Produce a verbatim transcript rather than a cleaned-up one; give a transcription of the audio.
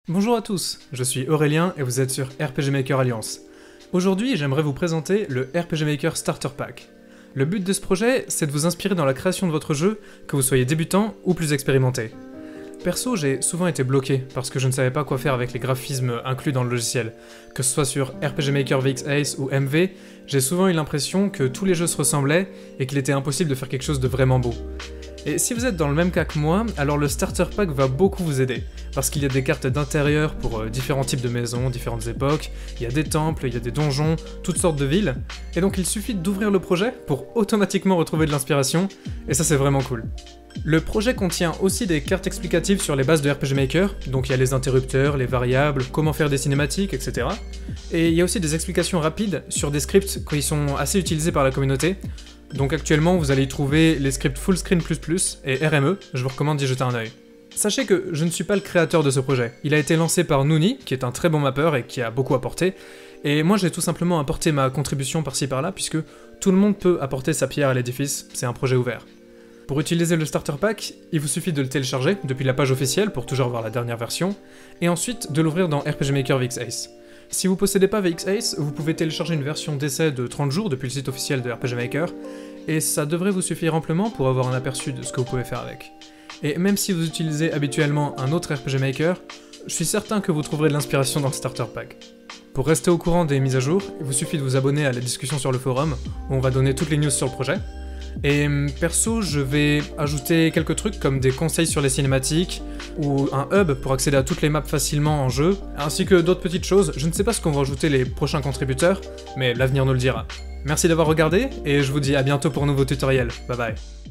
Bonjour à tous, je suis Aurélien et vous êtes sur R P G Maker Alliance. Aujourd'hui, j'aimerais vous présenter le R P G Maker Starter Pack. Le but de ce projet, c'est de vous inspirer dans la création de votre jeu, que vous soyez débutant ou plus expérimenté. Perso, j'ai souvent été bloqué parce que je ne savais pas quoi faire avec les graphismes inclus dans le logiciel. Que ce soit sur R P G Maker V X Ace ou M V, j'ai souvent eu l'impression que tous les jeux se ressemblaient et qu'il était impossible de faire quelque chose de vraiment beau. Et si vous êtes dans le même cas que moi, alors le Starter Pack va beaucoup vous aider, parce qu'il y a des cartes d'intérieur pour euh, différents types de maisons, différentes époques, il y a des temples, il y a des donjons, toutes sortes de villes, et donc il suffit d'ouvrir le projet pour automatiquement retrouver de l'inspiration, et ça c'est vraiment cool. Le projet contient aussi des cartes explicatives sur les bases de R P G Maker, donc il y a les interrupteurs, les variables, comment faire des cinématiques, et cetera. Et il y a aussi des explications rapides sur des scripts qui sont assez utilisés par la communauté. Donc actuellement vous allez y trouver les scripts Fullscreen plus plus et R M E, je vous recommande d'y jeter un œil. Sachez que je ne suis pas le créateur de ce projet, il a été lancé par Nooni, qui est un très bon mapper et qui a beaucoup apporté, et moi j'ai tout simplement apporté ma contribution par-ci par-là, puisque tout le monde peut apporter sa pierre à l'édifice, c'est un projet ouvert. Pour utiliser le Starter Pack, il vous suffit de le télécharger depuis la page officielle pour toujours voir la dernière version, et ensuite de l'ouvrir dans R P G Maker V X Ace. Si vous possédez pas V X Ace, vous pouvez télécharger une version d'essai de trente jours depuis le site officiel de R P G Maker, et ça devrait vous suffire amplement pour avoir un aperçu de ce que vous pouvez faire avec. Et même si vous utilisez habituellement un autre R P G Maker, je suis certain que vous trouverez de l'inspiration dans le Starter Pack. Pour rester au courant des mises à jour, il vous suffit de vous abonner à la discussion sur le forum, où on va donner toutes les news sur le projet. Et perso, je vais ajouter quelques trucs comme des conseils sur les cinématiques, ou un hub pour accéder à toutes les maps facilement en jeu, ainsi que d'autres petites choses. Je ne sais pas ce qu'on va ajouter les prochains contributeurs, mais l'avenir nous le dira. Merci d'avoir regardé, et je vous dis à bientôt pour un nouveau tutoriel. Bye bye.